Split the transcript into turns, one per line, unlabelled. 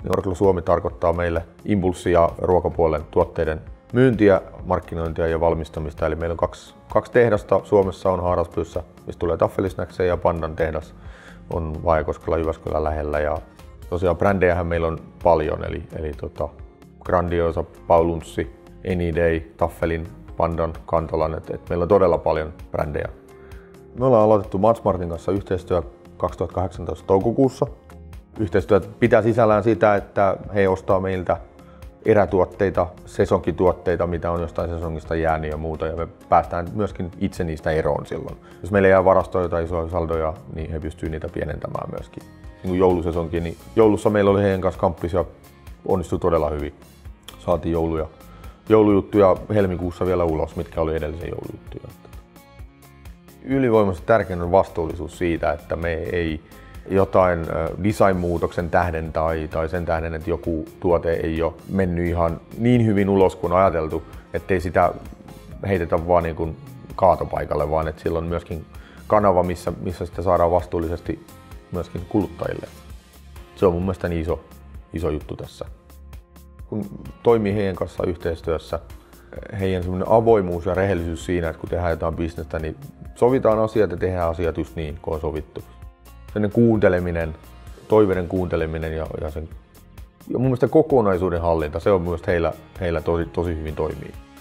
niin Orkla Suomi tarkoittaa meille impulssi- ja ruokapuolen tuotteiden myyntiä, markkinointia ja valmistamista. Eli meillä on kaksi tehdasta. Suomessa on Haaraspyyssä, mistä tulee taffelisnäksejä, ja Pandan tehdas on Vaajakoskella Jyväskylän lähellä. Ja tosiaan brändejähän meillä on paljon, eli Grandiosa, Paulunssi, Anyday, Taffelin, Pandan, Kantolan. Meillä on todella paljon brändejä. Me ollaan aloitettu Madsmartin kanssa yhteistyö 2018 toukokuussa. Yhteistyö pitää sisällään sitä, että he ostaa meiltä erätuotteita, sesonkituotteita, mitä on jostain sesongista jäänyt ja muuta, ja me päästään myöskin itse niistä eroon silloin. Jos meillä jää varastoja tai isoja saldoja, niin he pystyvät niitä pienentämään myöskin. Niin kuin joulusesonki, niin joulussa meillä oli heidän kanssa kamppis ja onnistui todella hyvin. Saatiin joulujuttuja helmikuussa vielä ulos, mitkä oli edellisen joulujuttuja. Ylivoimaisesti tärkein on vastuullisuus siitä, että me ei jotain design-muutoksen tähden tai sen tähden, että joku tuote ei ole mennyt ihan niin hyvin ulos kuin ajateltu, ettei sitä heitetä vaan niin kuin kaatopaikalle, vaan että sillä on myöskin kanava, missä sitä saadaan vastuullisesti myöskin kuluttajille. Se on mun mielestä niin iso juttu tässä. Kun toimii heidän kanssa yhteistyössä, heidän semmoinen avoimuus ja rehellisyys siinä, että kun tehdään jotain bisnestä, niin sovitaan asiat ja tehdään asiat just niin, kuin on sovittu. Sellainen kuunteleminen, toiveiden kuunteleminen ja mun mielestä kokonaisuuden hallinta, se on mun mielestä heillä tosi hyvin toimii.